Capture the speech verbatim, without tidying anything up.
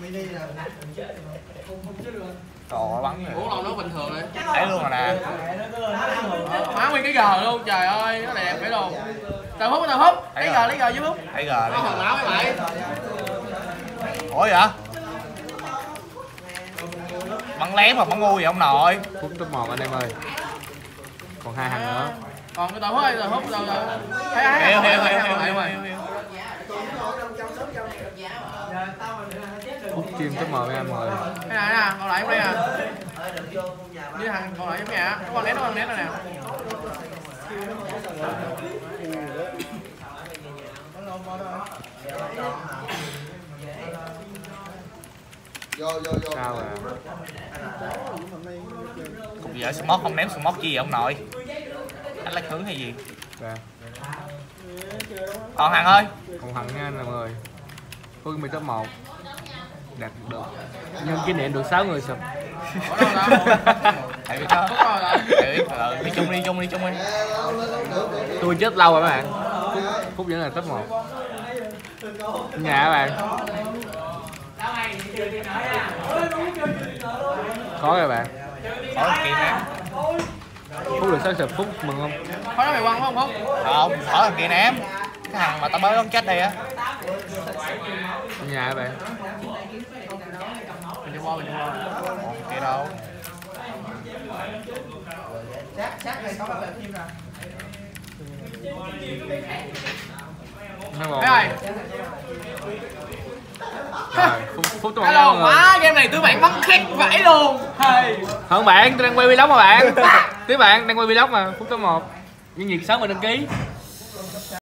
Trời ơi, bắn rồi. Uống lâu nó bình thường rồi. Đấy luôn rồi nè. Má nguyên cái gờ luôn, trời ơi, nó đẹp phải luôn. Tao hút, tao hút. Lấy gờ, lấy gờ chứ hút. Lấy gờ, lấy gờ. Máu mấy bạn. Ủa vậy? Bắn lém mà bắn ngu vậy ông nội. Phút top một anh em ơi. Còn hai thằng nữa. Còn cái tao hút đây, tao hút tao tao. Hiểu hiểu hiểu hiểu hiểu. Phút chim top một em ơi. Cái này nè, còn lại trong đây nè. Với thằng còn lại trong nhà, có con nét, có con nét rồi nè. Sao à? Cục vợ smoke không ném smoke chi vậy ông nội? Anh lấy thứ hay gì? Dạ. Còn Hằng ơi. Còn Hằng nha anh em ơi. Phương mi top một. Đạt được. Nhưng kỷ niệm được sáu người sub. Tại vì sao? Tại vì đi chung đi chung đi chung đi. Tôi chết lâu rồi các bạn. Phúc, Phúc vẫn là top một. Nhà các bạn. Khó rồi bạn. Khó là kia ném. Phúc được sáu sub, Phúc mừng không? Khó nó mày quăng không Phúc? Không, khó là kia ném. Cái thằng mà tao mới đón chết đây á. Nhà các bạn. Mình đi qua, mình đi qua. Còn kia đâu. Sát, sát này có bạn phim nè. Hai một. Thấy rồi. Rồi, Phúc, Phúc top một Hello, rồi. má, game này tụi bạn bắn khét vãi luôn. Hey. Không bạn, tôi đang quay vlog mà bạn. Tí bạn đang quay vlog mà, Phúc top một. Nhưng nhiệt sáu mình đăng ký.